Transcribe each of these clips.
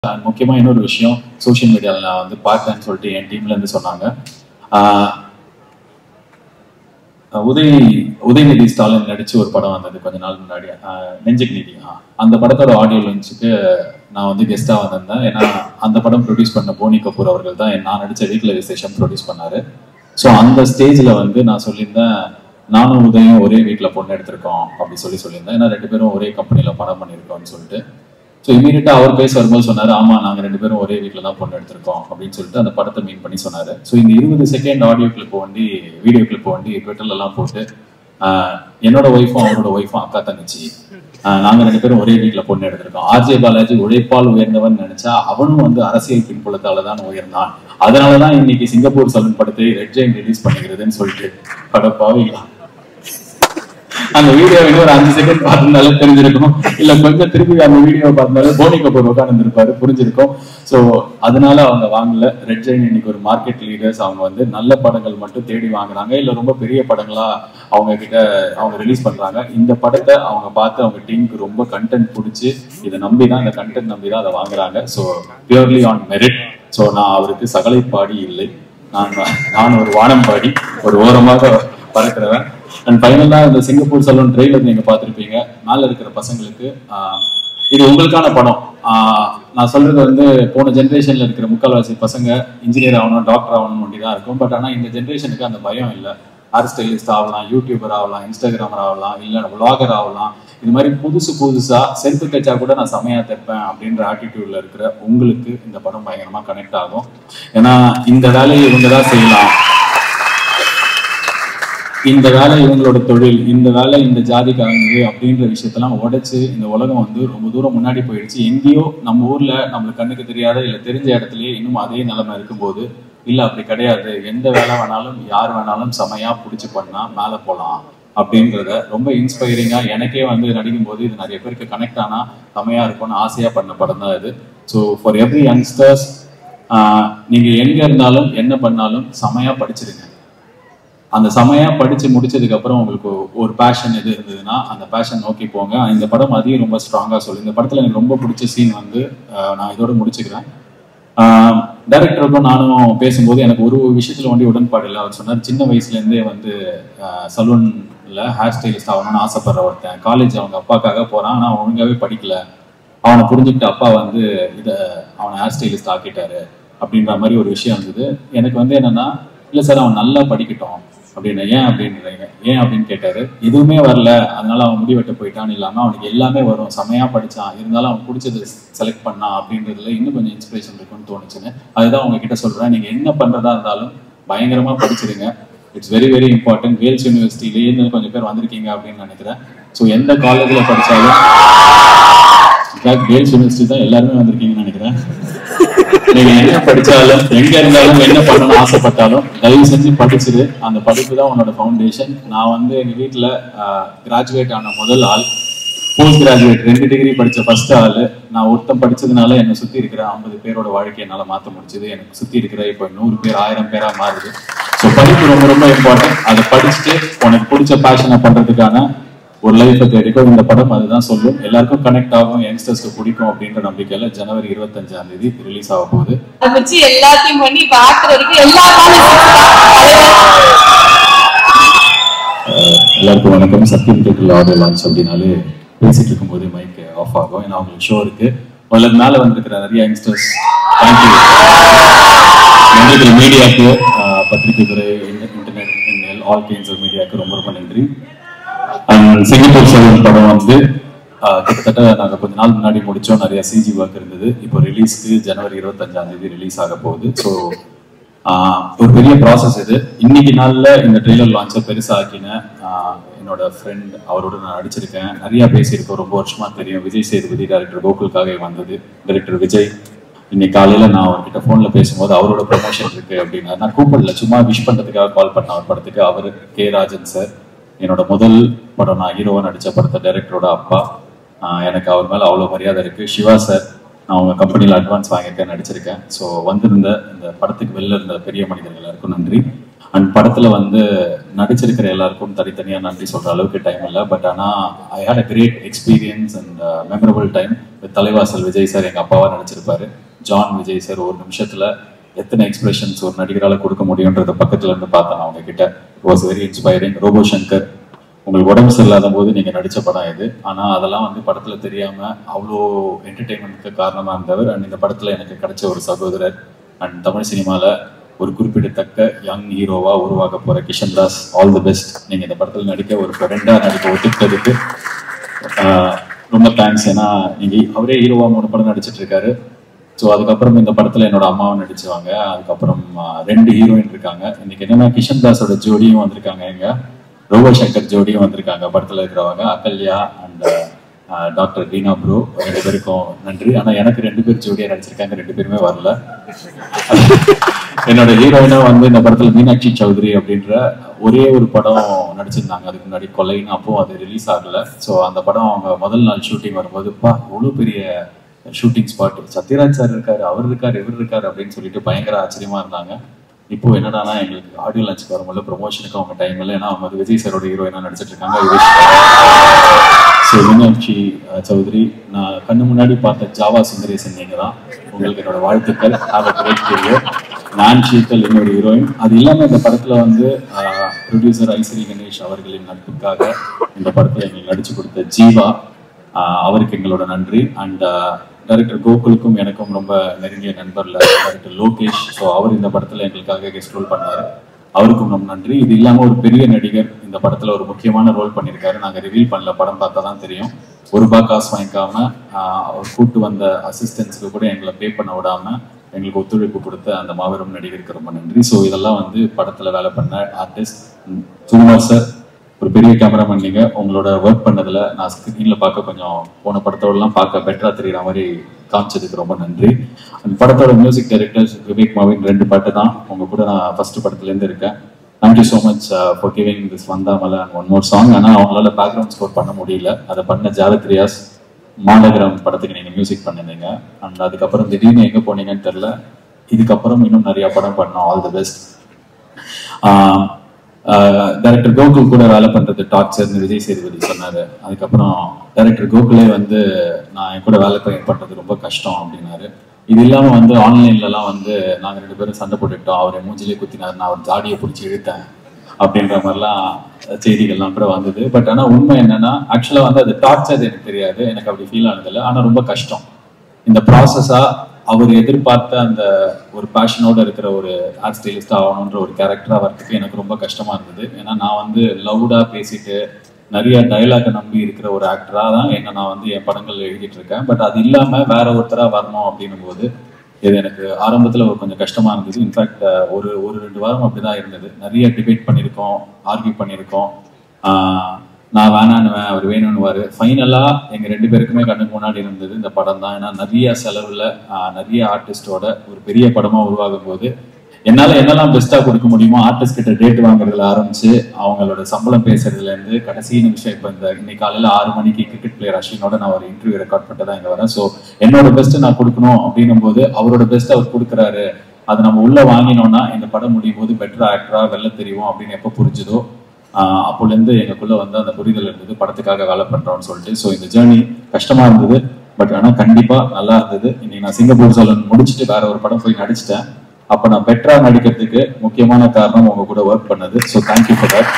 முக்கியமா இன்னொரு விஷயம், சோஷியல் மீடியாவில் நான் வந்து பார்த்தேன்னு சொல்லிட்டு என் டீம்ல இருந்து சொன்னாங்க. உதயநிதி ஸ்டாலின் நடிச்சு ஒரு படம் வந்தது கொஞ்ச நாள் முன்னாடி, நெஞ்சுக்கு நீதி. அந்த படத்தோட ஆடியோ லான்ச்சுக்கு நான் வந்து கெஸ்டா வந்திருந்தேன். ஏன்னா அந்த படம் ப்ரொடியூஸ் பண்ண போனி கபூர் அவர்கள் தான் நான் நடிச்ச வீட்டில் விசேஷம் ப்ரொடியூஸ் பண்ணாரு. ஸோ அந்த ஸ்டேஜ்ல வந்து நான் சொல்லியிருந்தேன், நானும் உதயம் ஒரே வீட்டில் பொண்ணு எடுத்திருக்கோம் அப்படி சொல்லியிருந்தேன். ஏன்னா 2 பேரும் ஒரே கம்பெனியில் படம் பண்ணியிருக்கோம்னு சொல்லிட்டு. ஸோ இமீடியட்டா அவர் பேச வரும்போது சொன்னாரு, ஆமா நாங்க 2 பேரும் ஒரே வீட்டில் தான் பொண்ணு எடுத்திருக்கோம் அப்படின்னு சொல்லிட்டு அந்த படத்தை மீன் பண்ணி சொன்னாரு. ஸோ இந்த 20 செகண்ட் ஆடியோ கிளிப் வண்டி வீடியோ கிளிப் வண்டி ட்விட்டர்ல எல்லாம் போட்டு என்னோட ஒய்ஃபும் அவரோட ஒய்ஃபும் அக்கா தங்கச்சி, நாங்க 2 பேரும் ஒரே வீட்டில் பொண்ணு எடுத்திருக்கோம். ஆர்ஜே பாலாஜி உழைப்பால் உயர்ந்தவன் நினைச்சா அவனும் வந்து அரசியல் பின்புலத்தால தான் உயர்ந்தான். அதனாலதான் இன்னைக்கு சிங்கப்பூர் சலூன் படத்தை ரெட் ஜெயின் ரிலீஸ் பண்ணிக்கிறதுன்னு சொல்லிட்டு படப்பாவீங்களா. அந்த வீடியோ இன்னொரு 5 செகண்ட் பார்த்திருந்தாலும் தெரிஞ்சிருக்கும், இல்ல கொஞ்சம் திருப்பி அந்த வீடியோ பார்த்திருந்தாலும் போனி கபூர் உட்கார்ந்து இருப்பாரு, புரிஞ்சிருக்கும். ஸோ அதனால அவங்க வாங்கல. ரெட் ஜெயின் இன்னைக்கு ஒரு மார்க்கெட் லீடர்ஸ். அவங்க வந்து நல்ல படங்கள் மட்டும் தேடி வாங்குறாங்க, இல்ல ரொம்ப பெரிய படங்களா அவங்க கிட்ட அவங்க ரிலீஸ் பண்றாங்க. இந்த படத்தை அவங்க பார்த்து அவங்க டீமுக்கு ரொம்ப கண்டென்ட் பிடிச்சி இதை நம்பிதான், இந்த கண்டென்ட் நம்பிதான் அதை வாங்குறாங்க. So purely on merit. So நான் அவருக்கு சகலை பாடி இல்லை, நான் ஒரு வானம் பாடி ஒரு ஓரமாக பறக்கிறவன். அண்ட் ஃபைனலா இந்த சிங்கப்பூர் சலூன் ட்ரெய்லர் நீங்க பார்த்திருப்பீங்க. மேல இருக்கிற பசங்களுக்கு இது உங்களுக்கான படம். நான் சொல்றது வந்து போன ஜென்ரேஷன்ல இருக்கிற முக்கால்வாசி பசங்க இன்ஜினியர் ஆகணும், டாக்டர் ஆகணும் அப்படிதான் இருக்கும். பட் ஆனா இந்த ஜென்ரேஷனுக்கு அந்த பயம் இல்லை. ஹேர் ஸ்டைலிஸ்ட் ஆகலாம், யூடியூபர் ஆகலாம், இன்ஸ்டாகிராமர் ஆகலாம், இல்ல விளாகர் ஆகலாம். இது மாதிரி புதுசா செருப்பு தைச்சா கூட நான் செமையா தைப்பேன் அப்படின்ற ஆட்டிடியூட்ல இருக்கிற உங்களுக்கு இந்த படம் பயங்கரமா கனெக்ட் ஆகும். ஏன்னா இந்த வேலையை இவங்க தான் செய்யலாம், இந்த வேலை இவங்களோட தொழில், இந்த வேலை இந்த ஜாதிக்காரங்க அப்படின்ற விஷயத்தெல்லாம் உடைச்சு இந்த உலகம் வந்து ரொம்ப தூரம் முன்னாடி போயிடுச்சு. எங்கேயோ நம்ம ஊர்ல நம்மளுக்கு கண்ணுக்கு தெரியாத இல்ல தெரிஞ்ச இடத்துலயே இன்னும் அதே நிலைமை இருக்கும்போது, இல்ல அப்படி கிடையாது, எந்த வேலை வேணாலும் யார் வேணாலும் செமையா பிடிச்சி பண்ணா மேல போலாம் அப்படின்றத ரொம்ப இன்ஸ்பைரிங்கா எனக்கே வந்து நடிக்கும் போது இது நிறைய பேருக்கு கனெக்ட் ஆனா செமையா இருக்கும்னு ஆசையா பண்ண படம் தான் இது. ஸோ ஃபார் எவ்ரி யங்ஸ்டர்ஸ், நீங்க எங்க இருந்தாலும் என்ன பண்ணாலும் செமையா படிச்சிருங்க. அந்த செமையா படிச்சு முடிச்சதுக்கு அப்புறம் உங்களுக்கு ஒரு பேஷன் எது இருந்ததுன்னா அந்த பேஷன் நோக்கி போங்க. இந்த படம் அதையும் ரொம்ப ஸ்ட்ராங்கா சொல்லு. இந்த படத்துல எனக்கு ரொம்ப பிடிச்ச சீன் வந்து நான் இதோட முடிச்சுக்கிறேன். டைரக்டருக்கும் நானும் பேசும்போது எனக்கு ஒரு விஷயத்துல வந்து உடன்பாடு இல்லை. அவர் சொன்னார், சின்ன வயசுல இருந்தே வந்து சலூன்ல ஹேர் ஸ்டைலிஸ்ட் ஆகணும்னு ஆசைப்படுற ஒருத்தன், காலேஜ் அவங்க அப்பாக்காக போறான், ஆனா அவன் ஒழுங்காவே படிக்கல, அவனை புரிஞ்சுக்கிட்டு அப்பா வந்து அவனை ஹேர் ஸ்டைலிஸ்ட் ஆக்கிட்டாரு அப்படின்ற மாதிரி ஒரு விஷயம் இருந்தது. எனக்கு வந்து என்னன்னா, இல்லை சார் அவன் நல்லா படிக்கட்டும் அப்படின்னு. ஏன் அப்படின்னு கேட்டாரு. எதுவுமே வரல அதனால அவன் முடிவெட்ட போயிட்டான்னு இல்லாம அவனுக்கு எல்லாமே வரும், செமையா படிச்சான், இருந்தாலும் அவன் பிடிச்சது செலக்ட் பண்ணான் அப்படின்றதுல இன்னும் கொஞ்சம் இன்ஸ்பிரேஷன் இருக்குன்னு தோணுச்சுன்னு. அதுதான் உங்ககிட்ட சொல்றேன். நீங்க என்ன பண்றதா இருந்தாலும் பயங்கரமா படிச்சிருங்க. It's very very important. Vels யூனிவர்சிட்டிலேயே கொஞ்சம் பேர் வந்திருக்கீங்க அப்படின்னு நினைக்கிறேன். ஸோ எந்த காலேஜ்ல படிச்சாலும், வேல்ஸ் யூனிவர்சிட்டி தான் எல்லாருமே வந்திருக்கீங்கன்னு நினைக்கிறேன். நீங்க என்ன படிச்சாலும் எங்க இருந்தாலும் என்ன பண்ணணும்னு ஆசைப்பட்டாலும் தயவு செஞ்சு படிச்சிரு. அந்த படிப்பு தான் உன்னோட ஃபவுண்டேஷன். நான் வந்து எங்க வீட்டுல கிராஜுவேட் ஆன முதல் ஆள், போஸ்ட் கிராஜுவேட் 2 டிகிரி படிச்ச ஃபர்ஸ்ட் ஆளு. நான் ஒருத்தம் படிச்சதுனால என்னை சுத்தி இருக்கிற 50 பேரோட வாழ்க்கையை என்னால மாற்ற முடிச்சது. எனக்கு சுத்தி இருக்கிற இப்போ 100 பேர் 1000 பேரா மாறுது. ஸோ படிப்பு ரொம்ப ரொம்ப இம்பார்ட்டன்ட். அதை படிச்சுட்டு உனக்கு பிடிச்ச பேஷனை பண்றதுக்கான ஒரு லைஃபை தேடிக்கோ. இந்த படம் அதுதான் சொல்லும். எல்லாருக்கும் கனெக்ட் ஆகும், யங்ஸ்டர்ஸ்க்கு பிடிக்கும் அப்படின்ற நம்பிக்கையில ஜனவரி 25ஆம் தேதி ரிலீஸ் ஆக போகுது. எல்லாத்தையும் பண்ணி எல்லாருக்கும் வணக்கம். சத்தியம் தேட்டர்ல ஆடியோ லான்ச் அப்படின்னாலே பேசிட்டு இருக்கும் போதே மைக் ஆஃப் ஆகும். ஏன்னா அவங்களுக்கு ஷோ இருக்கு. முதல்ல மேல வந்திருக்கிற நிறைய யங்ஸ்டர்ஸ் தேங்க்யூ. மீடியாவுக்கு, பத்திரிகை துறை, இன்டர்நெட், ஆல் கைண்ட்ஸ் ஆஃப் மீடியாவுக்கு ரொம்ப ரொம்ப நன்றி. சிங்கப்பூர் சலூன் படம் வந்து கிட்டத்தட்ட நாங்கள் கொஞ்ச நாள் முன்னாடி முடிச்சோம். நிறைய சிஜி ஒர்க் இருந்தது. இப்போ ரிலீஸ்க்கு ஜனவரி 25ஆம் தேதி ரிலீஸ் ஆக போகுது. ஸோ ஒரு பெரிய ப்ராசஸ் இது. இன்னைக்கு நாளில் இந்த ட்ரெய்லர் லான்ச்சை பெருசாக்கின என்னோட ஃப்ரெண்ட், அவரோட நான் நடிச்சிருக்கேன், நிறைய பேசியிருக்கோம், ரொம்ப வருஷமா தெரியும். விஜய் சேதுபதி டைரக்டர் கோகுலுக்காக வந்தது. டைரக்டர் விஜய் இன்னைக்கு காலையில நான் அவர்கிட்ட போன்ல பேசும்போது அவரோட ப்ரமோஷன் இருக்கு அப்படின்னா, நான் கூப்பிடல, சும்மா விஷ் பண்றதுக்காக கால் பண்ண அவர் படத்துக்கு. அவர் கே ராஜன் சார், என்னோட முதல் படம் நான் ஹீரோவா நடிச்ச படத்தை டைரக்டரோட அப்பா. எனக்கு அவர் மேல அவ்வளவு மரியாதை இருக்கு. சிவா சார், நான் உங்க கம்பெனியில் அட்வான்ஸ் வாங்கியிருக்கேன், நடிச்சிருக்கேன். ஸோ வந்திருந்த இந்த படத்துக்கு வெளில இருந்த பெரிய மனிதர்கள் எல்லாருக்கும் நன்றி. அண்ட் படத்துல வந்து நடிச்சிருக்கிற எல்லாருக்கும் தனித்தனியா நன்றி சொல்ற அளவுக்கு டைம் இல்லை. பட் ஆனா I had a great experience and memorable time with Thalaivasal Vijay sir எங்க அப்பாவா நடிச்சிருப்பாரு. ஜான் விஜய் சார் ஒரு நிமிஷத்துல எத்தனை எக்ஸ்பிரஷன்ஸ் ஒரு நடிகரால் கொடுக்க முடியுன்றத பக்கத்துல இருந்து பார்த்தேன் அவங்க கிட்ட. It was very inspiring. Robo Shankar, உங்களுக்கு உடம்பு சரியில்லாத போது நீங்க நடிச்ச படம் இது. ஆனா அதெல்லாம் வந்து படத்துல தெரியாம அவ்வளோ என்டர்டெயின்மெண்ட்க்கு காரணமா இருந்தவர். அண்ட் இந்த படத்துல எனக்கு கிடைச்ச ஒரு சகோதரர். அண்ட் தமிழ் சினிமால ஒரு குறிப்பிடத்தக்க யங் ஹீரோவா உருவாக போற Kishan Das, all the best. நீங்க இந்த படத்துல நடிக்க ஒரு ஃப்ரெண்டா நடிக்க ஒத்துக்கிட்டதுக்கு ரொம்ப தேங்க்ஸ். ஏன்னா நீங்க அவரே ஹீரோவா 3 படம் நடிச்சிட்டு இருக்காரு. ஸோ அதுக்கப்புறம் இந்த படத்துல என்னோட அம்மாவை நடிச்சுவாங்க. அதுக்கப்புறம் 2 ஹீரோயின் இருக்காங்க. இன்னைக்கு என்னன்னா கிஷன் தாஸோட ஜோடியும் வந்திருக்காங்க, எங்க ரோபோ சங்கர் ஜோடியும் வந்திருக்காங்க படத்துல இருக்கிறவங்க, Agalya and doctor Reena bro. 2 பேருக்கும் நன்றி. ஆனா எனக்கு 2 பேர் ஜோடியா நடிச்சிருக்காங்க, 2 பேருமே வரல. என்னோட ஹீரோயினா வந்து இந்த படத்துல மீனாட்சி சௌத்ரி அப்படின்ற ஒரே ஒரு படம் நடிச்சிருந்தாங்க அதுக்கு முன்னாடி, கொலைன்னு. அப்போ அது ரிலீஸ் ஆகல. ஸோ அந்த படம் அவங்க முதல் நாள் ஷூட்டிங் வரும்போது, பா இவ்வளோ பெரிய ஷூட்டிங் ஸ்பாட், சத்யராஜ் சார் இருக்காரு, அவர் இருக்காரு, இவர் இருக்காரு அப்படின்னு சொல்லிட்டு பயங்கர ஆச்சரியமா இருந்தாங்க. இப்போ என்னடானா எங்களுக்கு ஆடியோ லான்ச்சுக்கு வரும்போது ப்ரொமோஷனுக்கு அவங்க டைம் இல்லை. ஏன்னா அவங்க வந்து விஜய் சாரோட ஹீரோயினா நடிச்சிட்டு இருக்காங்க. ஸோ மீனாட்சி சௌத்ரி, நான் கண்ணு முன்னாடி பார்த்த ஜாவா சுந்தரேசன் நீங்க தான். உங்களுக்கு என்னோட வாழ்த்துக்கள். Have a great career. நான் ஷீத்தல் இன்னொரு ஹீரோயின். அது இல்லாமல் இந்த படத்துல வந்து ப்ரொடியூசர் ஐஸ்வரி கணேஷ் அவர்களின் நட்புக்காக இந்த படத்துல எங்களுக்கு நடிச்சு கொடுத்த ஜீவா, அவருக்கு எங்களோட நன்றி. அண்ட் டைரக்டர் கோகுலுக்கும் எனக்கும் ரொம்ப நெருங்கிய நண்பர்ல டைரக்டர் லோகேஷ். ஸோ அவர் இந்த படத்துல எங்களுக்காக கெஸ்ட் ரோல் பண்ணாரு, அவருக்கும் ரொம்ப நன்றி. இது இல்லாம ஒரு பெரிய நடிகர் இந்த படத்துல ஒரு முக்கியமான ரோல் பண்ணியிருக்காரு. நாங்க ரிவீல் பண்ணல, படம் பார்த்தா தான் தெரியும். ₹1 காசு வாங்கிக்காம அவர் கூட்டு வந்த அசிஸ்டன்ஸ்க்கு கூட எங்களை பே பண்ண விடாம எங்களுக்கு ஒத்துழைப்பு கொடுத்த அந்த மாபெரும் நடிகருக்கு ரொம்ப நன்றி. ஸோ இதெல்லாம் வந்து படத்துல வேலை பண்ண ஆர்டிஸ்ட். சுகுமார் சார், ஒரு பெரிய கேமராமேன் நீங்க. உங்களோட ஒர்க் பண்ணதுல நான் ஸ்கிரீன்ல பார்க்க கொஞ்சம் போன படத்தோடலாம் பார்க்க பெட்டரா தெரியுற மாதிரி காமிச்சதுக்கு ரொம்ப நன்றி. அந்த படத்தோட மியூசிக் டைரக்டர் விவேக் மாவின் 2 பாட்டு தான் உங்க கூட நான் ஃபர்ஸ்ட் படத்துல இருந்து இருக்கேன். Thank you so much for giving this வந்தாமலை அண்ட் ஒன் மோர் சாங். ஆனால் அவங்களால பேக்ரவுண்ட் ஸ்கோர் பண்ண முடியல. அதை பண்ண ஜாவத் ரியாஸ், மாநகரம் படத்துக்கு நீங்க மியூசிக் பண்ணிருந்தீங்க. அண்ட் அதுக்கப்புறம் திடீர்னு எங்க போனீங்கன்னு தெரியல. இதுக்கப்புறம் இன்னும் நிறைய படம் பண்ணோம். All the best. Director Gokul கூட வேலை பண்றது டார்ச்சர்னு விஜய் சேதுபதி சொன்னாரு. அதுக்கப்புறம் டைரக்டர் கோகுலே வந்து நான் என் கூட வேலை பண்றது ரொம்ப கஷ்டம் அப்படின்னாரு. இது இல்லாம வந்து ஆன்லைன்லலாம் வந்து நாங்க 2 பேரும் சண்டை போட்டுக்கிட்டோம். அவரை மூஞ்சிலே குத்தினாரு, நான் அவர் ஜாடியை பிடிச்சி இழுத்தேன் அப்படின்ற மாதிரிலாம் செய்திகள்லாம் கூட வந்தது. பட் ஆனா உண்மை என்னன்னா, ஆக்சுவலா வந்து அது டார்ச்சர் எனக்கு தெரியாது, எனக்கு அப்படி ஃபீல் ஆனதில்லை. ஆனா ரொம்ப கஷ்டம். இந்த ப்ராசஸா அவர் எதிர்பார்த்த அந்த ஒரு பேஷனோட இருக்கிற ஒரு ஆர்ட் ஸ்டைலிஸ்டா ஆகணுன்ற ஒரு கேரக்டரா வரதுக்கு எனக்கு ரொம்ப கஷ்டமா இருந்தது. ஏன்னா நான் வந்து லவுடா பேசிட்டு நிறைய டைலாக நம்பி இருக்கிற ஒரு ஆக்டரா தான் என்ன நான் வந்து என் படங்கள் எழுதிட்டு இருக்கேன். பட் அது இல்லாம வேற ஒருத்தரா வரணும் அப்படின்னும் போது இது எனக்கு ஆரம்பத்துல ஒரு கொஞ்சம் கஷ்டமா இருந்தது. இன்ஃபேக்ட் ஒரு 2 வாரம் அப்படிதான் இருந்தது. நிறைய டிபேட் பண்ணியிருக்கோம், ஆர்கியூ பண்ணியிருக்கோம். நான் வேணான்னுவேன், அவர் வேணும்னுவாரு. ஃபைனலா எங்க 2 பேருக்குமே கண்ணுக்கு முன்னாடி இருந்தது இந்த படம் தான். ஏன்னா நிறைய செலவுல நிறைய ஆர்டிஸ்டோட ஒரு பெரிய படமா உருவாகும் போது என்னால என்னெல்லாம் பெஸ்டா கொடுக்க முடியுமோ, ஆர்டிஸ்ட் கிட்ட டேட் வாங்குறதுல ஆரம்பிச்சு அவங்களோட சம்பளம் பேசுறதுல இருந்து கடைசி நிமிஷம் இப்ப இந்த இன்னைக்கு காலையில 6 மணிக்கு கிரிக்கெட் பிளேயர் அஸ்வினோட நான் ஒரு இன்டர்வியூ ரெக்கார்ட் பண்ணிட்டு தான் இங்க வரேன். ஸோ என்னோட பெஸ்ட் நான் கொடுக்கணும் அப்படின்னும் போது அவரோட பெஸ்ட் அவர் கொடுக்குறாரு. அதை நம்ம உள்ள வாங்கினோம்னா இந்த படம் முடியும் போது பெட்டர் ஆக்டரா வெளில தெரியும் அப்படின்னு எப்போ புரிஞ்சுதோ அப்போலேருந்து எங்களுக்குள்ள வந்து அந்த புரிதல் இருந்தது, படத்துக்காக வேலை பண்றோம்னு சொல்லிட்டு. ஸோ இந்த ஜேர்னி கஷ்டமா இருந்தது, பட் ஆனால் கண்டிப்பா நல்லா இருந்தது. இன்னைக்கு நான் சிங்கப்பூர் சலூன் முடிச்சுட்டு வேற ஒரு படம் போய் நடிச்சிட்டேன். அப்ப நான் பெட்டரா நடிக்கிறதுக்கு முக்கியமான காரணம் உங்க கூட ஒர்க் பண்ணது. So thank you for that.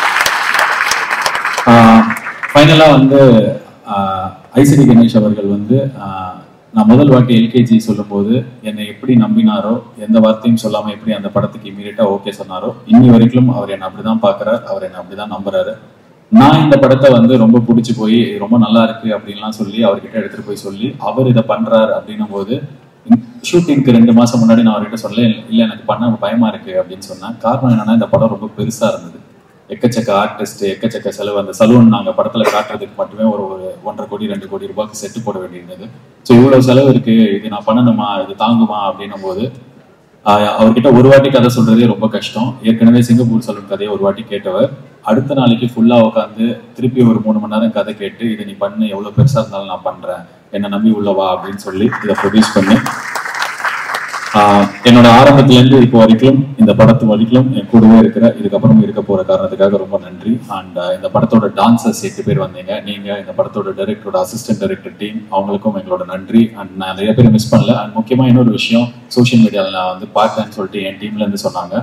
ஃபைனலா வந்து ஐஸ்வரி கணேஷ் அவர்கள் வந்து நான் முதல் வாட்டி எல்கேஜி சொல்லும் போது என்னை எப்படி நம்பினாரோ, எந்த வார்த்தையும் சொல்லாம எப்படி அந்த படத்துக்கு இமீடியட்டா ஓகே சொன்னாரோ, இன்னி வரைக்கும் அவர் என்னை அப்படிதான் பாக்குறாரு, அவர் என்னை அப்படிதான் நம்புறாரு. நான் இந்த படத்தை வந்து ரொம்ப பிடிச்சி போய் ரொம்ப நல்லா இருக்கு அப்படின்லாம் சொல்லி அவர்கிட்ட எடுத்துட்டு போய் சொல்லி அவர் இதை பண்றாரு அப்படின்னும் போது ஷூட்டிங்க்கு 2 மாசம் முன்னாடி நான் அவர்கிட்ட சொல்ல இல்லை எனக்கு பண்ண பயமா இருக்கு அப்படின்னு சொன்னேன். காரணம் என்னன்னா இந்த படம் ரொம்ப பெருசா இருந்தது, எக்கச்சக்க ஆர்டிஸ்ட், எக்கச்சக்க செலவு. அந்த சலூன் நாங்க படத்துல காட்டுறதுக்கு மட்டுமே ஒரு 1.5 கோடி 2 கோடி ரூபாய்க்கு செட்டு போட வேண்டியிருந்தது. ஸோ இவ்வளவு செலவு இருக்கு, இது நான் பண்ணணுமா, இது தாங்குமா அப்படின்னும் போது அவர்கிட்ட ஒரு வாட்டி கதை சொல்றதே ரொம்ப கஷ்டம். ஏற்கனவே சிங்கப்பூர் சலூன் கதையை ஒரு வாட்டி கேட்டவர் அடுத்த நாளைக்கு ஃபுல்லா உட்காந்து திருப்பி ஒரு 3 மணி நேரம் கதை கேட்டு இதை நீ பண்ணு, எவ்வளவு பெருசா இருந்தாலும் நான் பண்றேன், என்னை நம்பி உள்ளவா அப்படின்னு சொல்லி இதை ப்ரொடியூஸ் பண்ணி என்னோட ஆரம்பத்துல இருந்து இப்போ வரைக்கும் இந்த படத்து வரைக்கும் என் கூடவே இருக்கிற இதுக்கப்புறம் இருக்க போற காரணத்துக்காக ரொம்ப நன்றி. அண்ட் இந்த படத்தோட டான்சர்ஸ் 8 பேர் வந்தீங்க. நீங்க இந்த படத்தோட டைரக்டரோட அசிஸ்டன்ட் டைரக்டர் டீம் அவங்களுக்கும் எங்களோட நன்றி. அண்ட் நான் நிறைய பேர் மிஸ் பண்ணல. அண்ட் முக்கியமா இன்னொரு விஷயம், சோஷியல் மீடியாவில் நான் வந்து பார்த்தேன்னு சொல்லிட்டு என் டீம்ல இருந்து சொன்னாங்க.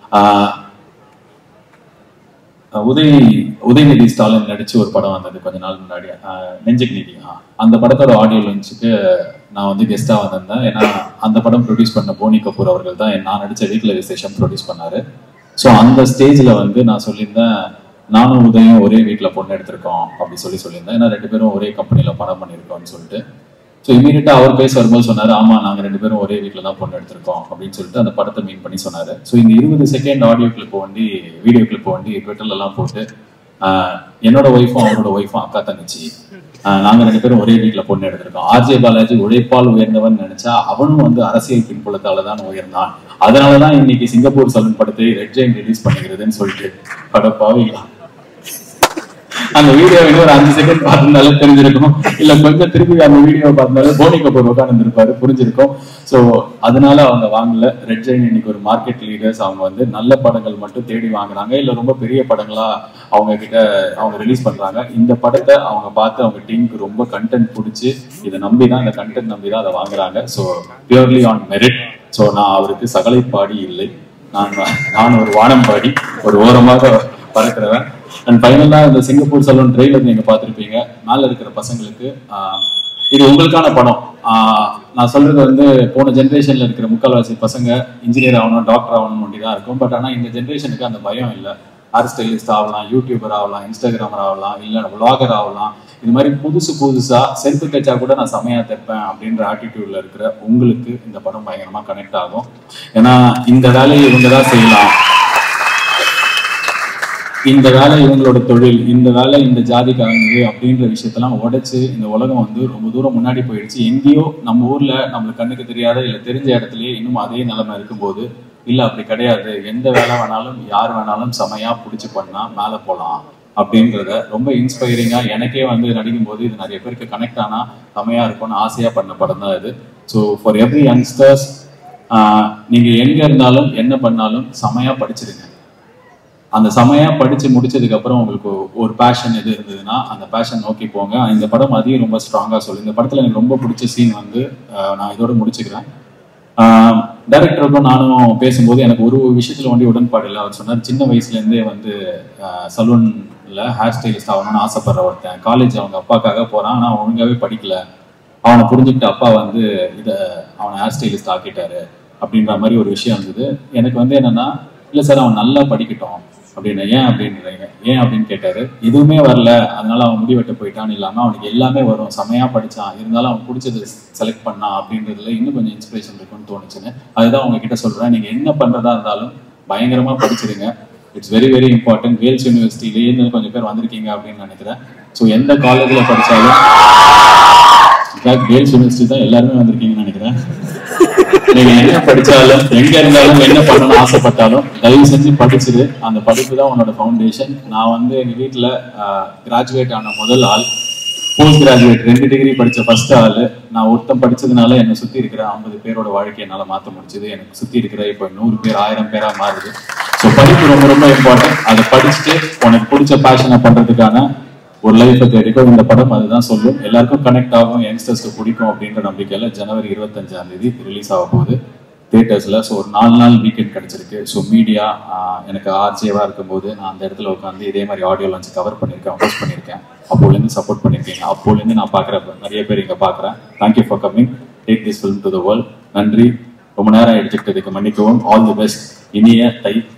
உதயநிதி ஸ்டாலின் நடிச்சு ஒரு படம் வந்தது கொஞ்ச நாள் முன்னாடி, நெஞ்சுக்கு நீதி. அந்த படத்தோட ஆடியோ லான்ச்சுக்கு நான் வந்து கெஸ்டா வந்திருந்தேன். ஏன்னா அந்த படம் ப்ரொடியூஸ் பண்ண போனி கபூர் அவர்கள் தான் நான் நடிச்ச வீட்டில் விசேஷம் ப்ரொடியூஸ் பண்ணாரு. ஸோ அந்த ஸ்டேஜ்ல வந்து நான் சொல்லியிருந்தேன், நானும் உதயம் ஒரே வீட்டில் பொண்ணு எடுத்திருக்கோம் அப்படி சொல்லியிருந்தேன். ஏன்னா 2 பேரும் ஒரே கம்பெனில படம் பண்ணியிருக்கோம்னு சொல்லிட்டு. ஸோ இமீடியட்டா அவர் பேச வரும்போது சொன்னாரு, ஆமா நாங்க 2 பேரும் ஒரே வீட்டில் தான் பொண்ணு எடுத்திருக்கோம் அப்படின்னு சொல்லிட்டு அந்த படத்தை மீன் பண்ணி சொன்னாரு. ஸோ இந்த 20 செகண்ட் ஆடியோ கிளிப் வண்டி வீடியோ கிளிப் வண்டி ட்விட்டர்ல எல்லாம் போட்டு என்னோட ஒய்ஃபும் அவரோட ஒய்ஃபும் அக்கா தங்கச்சி, நாங்க 2 பேரும் ஒரே வீட்டுல பொண்ணு எடுத்திருக்கோம். ஆர்ஜே பாலாஜி உழைப்பால் உயர்ந்தவன் நினைச்சா அவனும் வந்து அரசியல் பின்புலத்தாலதான் உயர்ந்தான். அதனாலதான் இன்னைக்கு சிங்கப்பூர் சலூன் படத்தை ரெட் ஜெயின் ரிலீஸ் பண்ணிக்கிறதுன்னு சொல்லிட்டு படப்பாவீங்களா. அந்த வீடியோ இன்னும் ஒரு 5 செகண்ட் பார்த்திருந்தாலும் தெரிஞ்சிருக்கும், இல்ல கொஞ்சம் திருப்பி அந்த வீடியோ பார்த்தாலும் போனி கபூர் உட்கார்ந்துருப்பாரு புரிஞ்சிருக்கும். ஸோ அதனால அவங்க வாங்கல. ரெட் ஜெயின் இன்னைக்கு ஒரு மார்க்கெட் லீடர்ஸ். அவங்க வந்து நல்ல படங்கள் மட்டும் தேடி வாங்குறாங்க, இல்ல ரொம்ப பெரிய படங்களா அவங்க கிட்ட அவங்க ரிலீஸ் பண்றாங்க. இந்த படத்தை அவங்க பார்த்து அவங்க டீமுக்கு ரொம்ப கண்டென்ட் பிடிச்சி இதை நம்பிதான், இந்த கண்டென்ட் நம்பிதான் அதை வாங்குறாங்க. So purely on merit. So நான் அவருக்கு சகலை பாடி இல்லை, நான் ஒரு வானம் பாடி ஒரு ஓரமாக பறக்கிறவன். அண்ட் ஃபைனலா இந்த சிங்கப்பூர் சலூன் ட்ரெயிலர் நீங்க பார்த்திருப்பீங்க. மேல இருக்கிற பசங்களுக்கு இது உங்களுக்கான படம். நான் சொல்றது வந்து போன ஜென்ரேஷன்ல இருக்கிற முக்கால்வாசி பசங்க இன்ஜினியர் ஆகணும், டாக்டர் ஆகணும் அப்படிதான் இருக்கும். பட் ஆனா இந்த ஜென்ரேஷனுக்கு அந்த பயம் இல்லை. ஹேர் ஸ்டைலிஸ்ட் ஆகலாம், யூடியூபர் ஆகலாம், இன்ஸ்டாகிராமர் ஆகலாம், இல்ல விளாகர் ஆகலாம். இது மாதிரி புதுசா செருப்பு தைச்சா கூட நான் செமையா தைப்பேன் அப்படின்ற ஆட்டிடியூட்ல இருக்கிற உங்களுக்கு இந்த படம் பயங்கரமா கனெக்ட் ஆகும். ஏன்னா இந்த வேலையை இவங்க தான் செய்யலாம், இந்த வேலை இவங்களோட தொழில், இந்த வேலை இந்த ஜாதிக்காரங்க அப்படின்ற விஷயத்தெல்லாம் உடைச்சு இந்த உலகம் வந்து ரொம்ப தூரம் முன்னாடி போயிடுச்சு. எங்கேயோ நம்ம ஊர்ல நம்மளுக்கு கண்ணுக்கு தெரியாத இல்ல தெரிஞ்ச இடத்துலயே இன்னும் அதே நிலைமை இருக்கும்போது, இல்ல அப்படி கிடையாது, எந்த வேலை வேணாலும் யார் வேணாலும் செமையா பிடிச்சி பண்ணா மேல போலாம் அப்படின்றத ரொம்ப இன்ஸ்பைரிங்கா எனக்கே வந்து நடிக்கும் போது இது நிறைய பேருக்கு கனெக்ட் ஆனா செமையா இருக்கும்னு ஆசையா பண்ண படம் தான் இது. ஸோ ஃபார் எவ்ரி யங்ஸ்டர்ஸ், நீங்க எங்க இருந்தாலும் என்ன பண்ணாலும் செமையா படிச்சிருங்க. அந்த செமையா படிச்சு முடிச்சதுக்கு அப்புறம் உங்களுக்கு ஒரு பேஷன் எது இருந்ததுன்னா அந்த பேஷன் நோக்கி போங்க. இந்த படம் அதையும் ரொம்ப ஸ்ட்ராங்கா சொல்லு. இந்த படத்துல எனக்கு ரொம்ப பிடிச்ச சீன் வந்து நான் இதோட முடிச்சுக்கிறேன். டைரக்டருக்கும் நானும் பேசும்போது எனக்கு ஒரு விஷயத்துல வந்து உடன்பாடு இல்லை. அவர் சொன்னார், சின்ன வயசுல இருந்தே வந்து சலூன்ல ஹேர் ஸ்டைலிஸ்ட் ஆகணும்னு ஆசைப்படுற ஒருத்தன் காலேஜ் அவங்க அப்பாக்காக போறான், ஆனா ஒழுங்காவே படிக்கல. அவனை புரிஞ்சுக்கிட்டு அப்பா வந்து அவனை ஹேர் ஸ்டைலிஸ்ட் ஆக்கிட்டாரு அப்படின்ற மாதிரி ஒரு விஷயம் இருந்தது. எனக்கு வந்து என்னன்னா, இல்ல சார் அவன் நல்லா படிக்கட்டும் அப்படின்னு. ஏன் அப்படின்றீங்க, ஏன் அப்படின்னு கேட்டாரு. எதுவுமே வரல அதனால அவன் முடிவெட்ட போயிட்டான்னு இல்லாம அவனுக்கு எல்லாமே வரும், செமையா படிச்சான், இருந்தாலும் அவன் பிடிச்சது செலக்ட் பண்ணான் அப்படின்றதுல இன்னும் கொஞ்சம் இன்ஸ்பிரேஷன் இருக்குன்னு தோணுச்சுன்னு. அதுதான் உங்ககிட்ட சொல்றேன். நீங்க என்ன பண்றதா இருந்தாலும் பயங்கரமா படிச்சிருங்க. It's very very important. Girls யூனிவர்சிட்டிலேயே கொஞ்சம் பேர் வந்திருக்கீங்க அப்படின்னு நினைக்கிறேன். ஸோ எந்த காலேஜ்ல படிச்சாலும், கேர்ள்ஸ் யூனிவர்சிட்டி தான் எல்லாருமே வந்திருக்கீங்கன்னு நினைக்கிறேன். நீங்க என்ன படிச்சாலும் எங்க இருந்தாலும் என்ன பண்ணணும்னு ஆசைப்பட்டாலும் தயவு செஞ்சு படிச்சிரு. அந்த படிப்பு தான் உன்னோட ஃபவுண்டேஷன். நான் வந்து எங்க வீட்டுல கிராஜுவேட் ஆன முதல் ஆள், போஸ்ட் கிராஜுவேட் 2 டிகிரி படிச்ச ஃபர்ஸ்ட் ஆளு. நான் ஒருத்தம் படிச்சதுனால என்னை சுத்தி இருக்கிற 50 பேரோட வாழ்க்கையை என்னால மாற்ற முடிச்சது. எனக்கு சுத்தி இருக்கிற இப்போ 100 பேர் 1000 பேரா மாறுது. ஸோ படிப்பு ரொம்ப ரொம்ப இம்பார்ட்டன்ட். அதை படிச்சுட்டு உனக்கு பிடிச்ச பேஷனை பண்றதுக்கான ஒரு லைஃபை கிடைக்கும். இந்த படம் அதுதான் சொல்லும். எல்லாருக்கும் கனெக்ட் ஆகும், யங்ஸ்டர்ஸ்க்கு பிடிக்கும் அப்படின்ற நம்பிக்கையில ஜனவரி 25ஆம் தேதி ரிலீஸ் ஆக போகுது தியேட்டர்ஸ்ல. ஸோ ஒரு 4 நாள் வீக்கெண்ட் கிடைச்சிருக்கு. ஸோ மீடியா எனக்கு ஆர்ஜேவா இருக்கும்போது நான் அந்த இடத்துல உட்காந்து இதே மாதிரி ஆடியோ லான்ச் கவர் பண்ணியிருக்கேன், ஹோஸ்ட் பண்ணியிருக்கேன். அப்போலேருந்து சப்போர்ட் பண்ணியிருக்கீங்க. அப்போலேருந்து நான் பார்க்குறேன், நிறைய பேர் இங்கே பார்க்குறேன். Thank you for coming. Take this film to the world. நன்றி. ரொம்ப நேரம் எடுத்துக்கிட்டதுக்கு மன்னிக்கவும். All the best. இனிய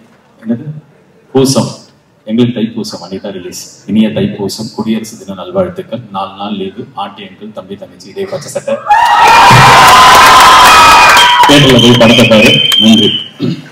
பூசம், எங்களுக்கு தைப்பூசம் அன்னைக்கு ரிலீஸ். இனிய தைப்பூசம், குடியரசு தின நல்வாழ்த்துக்கள். 4 நாள் லீவு. ஆண்டி அங்கிள், தம்பி தங்கச்சி இதே பச்சை சட்டை தேட்டர்ல போய் படத்தை பாரு. நன்றி.